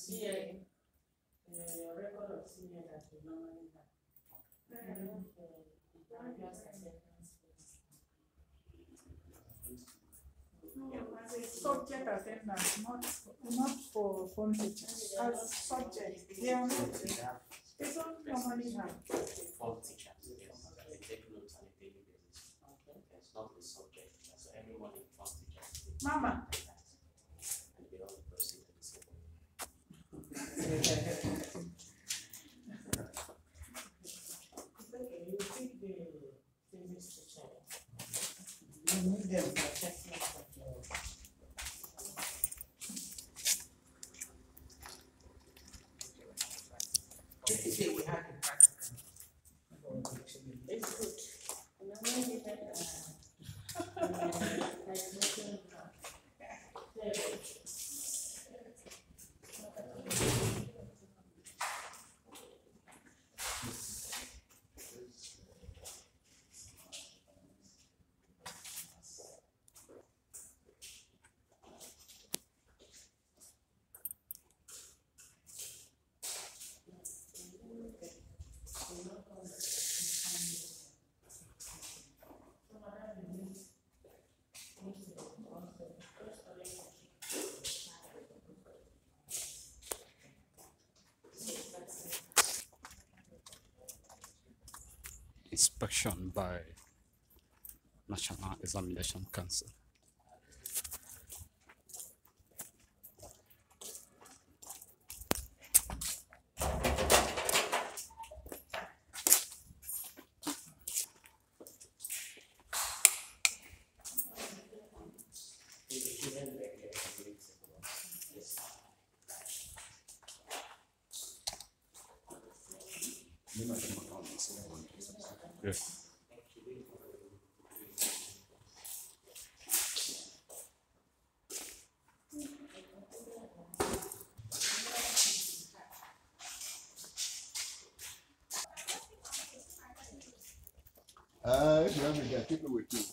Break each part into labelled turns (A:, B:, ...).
A: your record of CA that you normally have. Subject attendance, not for phone teachers. As subject, they are not. They don't normally have.
B: Form teachers, yes, they take notes on a daily basis. It's not the subject, so everyone in form teachers.
A: Mama.
B: And they all proceed to the same way.
A: Okay, you pick the physics teacher. You need them for assessment of your. Yesterday we had a practical. It's good. And then when we had
C: inspection by National Examination Council. Yes.
D: If you have a guy, keep it with you.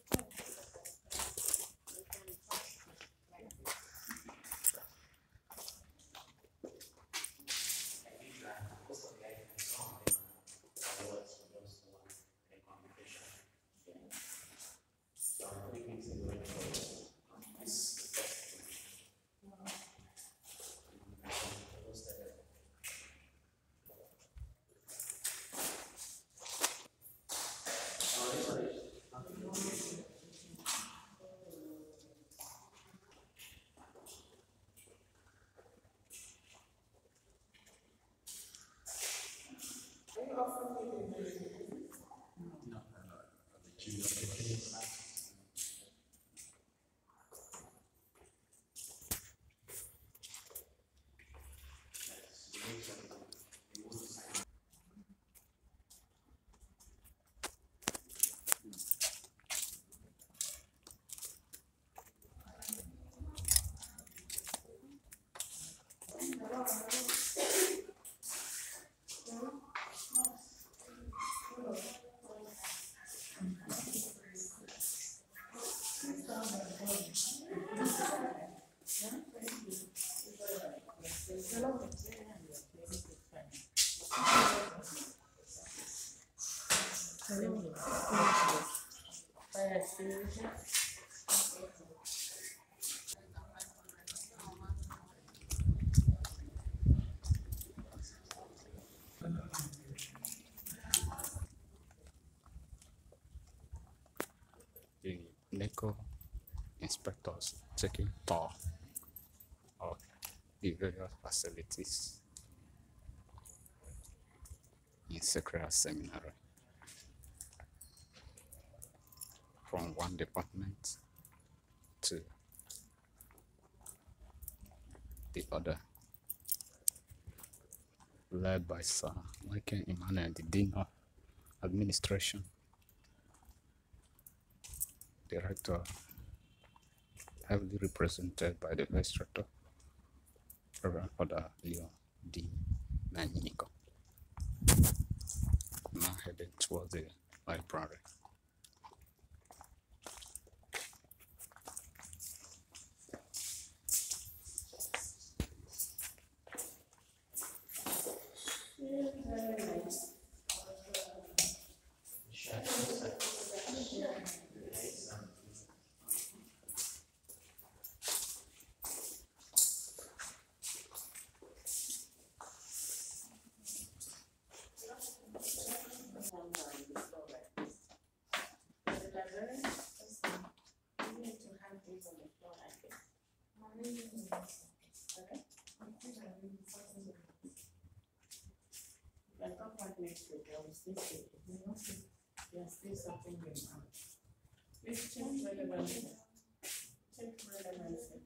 C: The NECO inspectors taking tour of the various facilities in Secretariat Seminary from one department to the other, led by Sir Michael Emmanuel, the Dean of Administration, Director, heavily represented by the Vice Rector, Reverend Father Leo D. Nanyiko. Now heading towards the library.
A: Very nice. Like talk about next week, I will still say, there's still something going on. Please check relevance. Check relevance.